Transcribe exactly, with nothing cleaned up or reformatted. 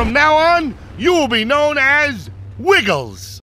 From now on, you will be known as Wiggles.